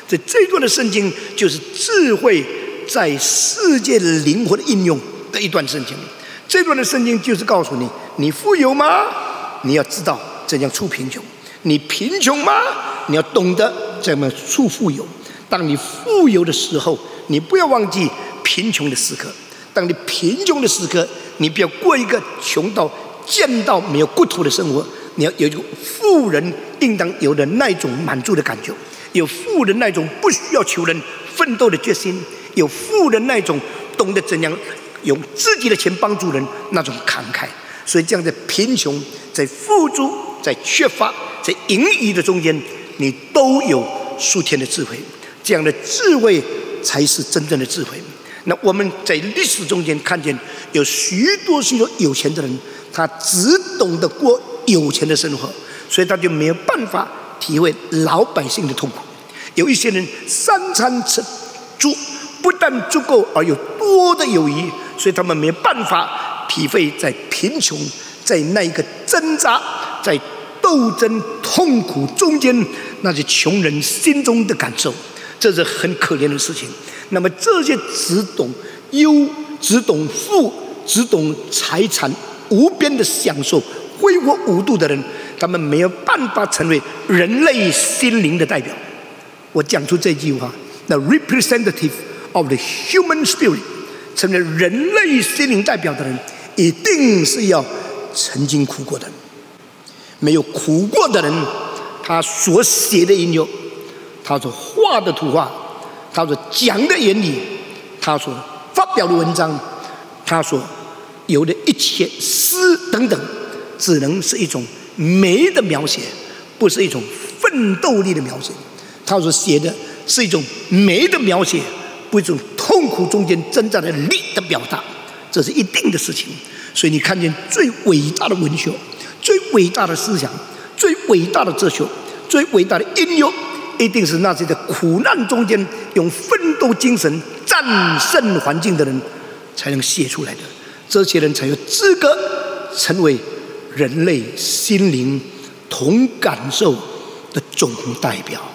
这段的圣经就是智慧在世界的灵活的应用的一段圣经。这段的圣经就是告诉你：你富有吗？你要知道怎样处贫穷；你贫穷吗？你要懂得怎么处富有。当你富有的时候，你不要忘记贫穷的时刻；当你贫穷的时刻，你不要过一个穷到贱到没有骨头的生活。你要有一个富人应当有的那种满足的感觉，有富人那种不需要求人奋斗的决心，有富人那种懂得怎样用自己的钱帮助人那种慷慨。所以这样在贫穷、在富足、在缺乏、在盈余的中间，你都有属天的智慧。这样的智慧才是真正的智慧。那我们在历史中间看见有许多有钱的人，他只懂得过有钱的生活，所以他就没有办法体会老百姓的痛苦。有一些人三餐吃不但足够而有多的有余，所以他们没有办法体会在贫穷，在那一个挣扎，在斗争痛苦中间那些穷人心中的感受。这是很可怜的事情。那么这些只懂优、只懂富、只懂财产无边的享受、挥霍无度的人，他们没有办法成为人类心灵的代表。我讲出这句话 ：The representative of the human spirit， 成为人类心灵代表的人，一定是要曾经苦过的人。没有苦过的人，他所写的引用，他所画的图画，他所讲的言语，他所发表的文章，他所有的一切诗等等，只能是一种美的描写，不是一种奋斗力的描写。他所写的是一种美的描写，不是一种痛苦中间挣扎的力的表达，这是一定的事情。所以你看见最伟大的文学、最伟大的思想、最伟大的哲学、最伟大的音乐，一定是那些在苦难中间用奋斗精神战胜环境的人才能写出来的。这些人才有资格成为人类心灵同感受的总代表。